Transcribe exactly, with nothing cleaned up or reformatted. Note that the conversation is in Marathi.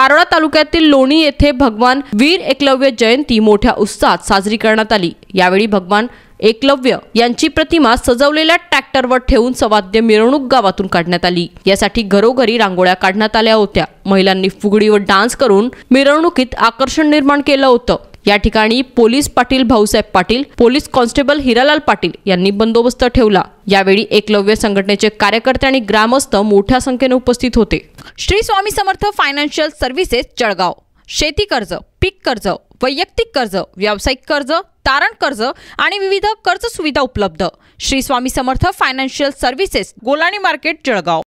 पारोळा तालुक्यातील लोणी येथे भगवान वीर एकलव्य जयंती मोठ्या उत्साहात साजरी करण्यात आली। यावेळी भगवान एकलव्य यांची प्रतिमा सजवलेल्या ट्रॅक्टरवर ठेवून सवाद्य मिरवणूक गावातून काढण्यात आली। यासाठी घरोघरी रांगोळ्या काढण्यात आल्या होत्या। महिलांनी फुगडी व डान्स करून मिरवणुकीत आकर्षण निर्माण केलं होतं। या ठिकाणी police Patil Bhausaheb Patil, police constable Hiralal Patil यांनी बंदोबस्त ठेवला। यावेळी एकलव्य संघटनेचे कार्यकर्ते आणि ग्रामस्थ मोठ्या संख्येने उपस्थित होते। Shri Swami Samarth financial services Jalgaon. शेती कर्ज, पीक कर्ज, वैयक्तिक कर्ज, व्यावसायिक कर्ज, तारण कर्ज आणि विविध कर्ज सुविधा उपलब्ध। Shri Swami Samarth financial services, Golani market, Jalgaon.